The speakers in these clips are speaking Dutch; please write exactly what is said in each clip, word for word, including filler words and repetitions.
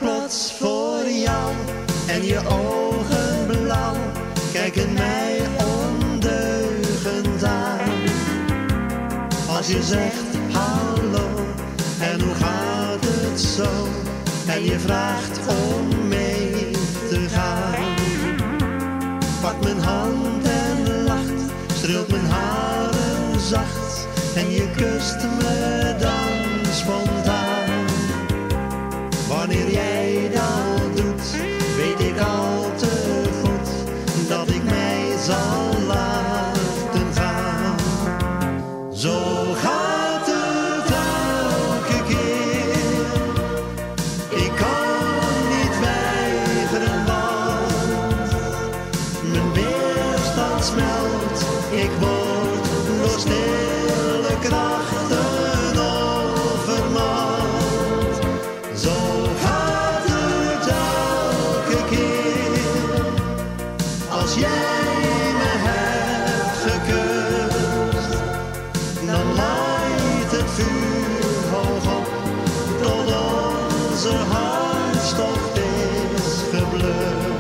plots voor jou en je ogen blauw kijken mij ondeugend aan. Als je zegt hallo en hoe gaat het zo en je vraagt om mee te gaan. Pak mijn hand en lacht, streelt mijn haren zacht en je kust me dan spontaan. Wanneer jij dat doet, weet ik al te goed dat ik mij zal laten gaan. Zo gaat het elke keer, ik kan niet weigeren, want mijn weerstand smelt, ik word door stille krachten overmand. Zo gaat het elke keer, als jij me hebt gekust, dan laait het vuur hoog op, tot onze hartstocht is geblust.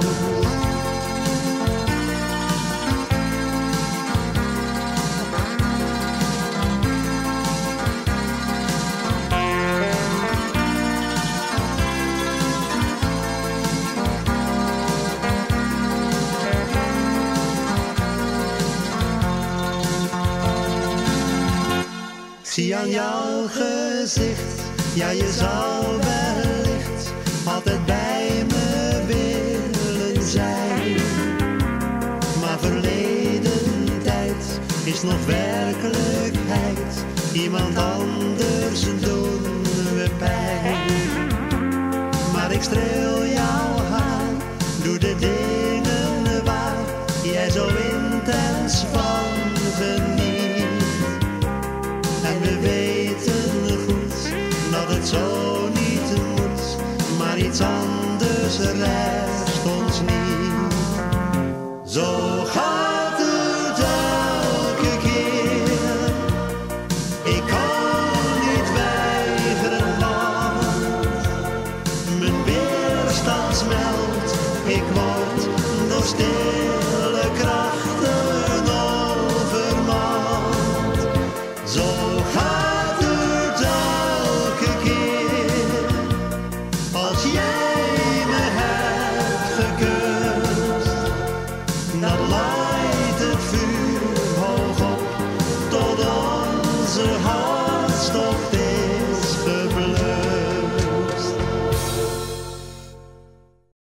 Zie aan jouw gezicht, ja je zou wellicht altijd bij me willen zijn. Maar verleden tijd is nog werkelijkheid, iemand anders doen we pijn. Maar ik streel jouw haar, doe de dingen waar jij zo intens van geniet. En we weten goed dat het zo niet moet, maar iets anders rest ons niet. Zo gaat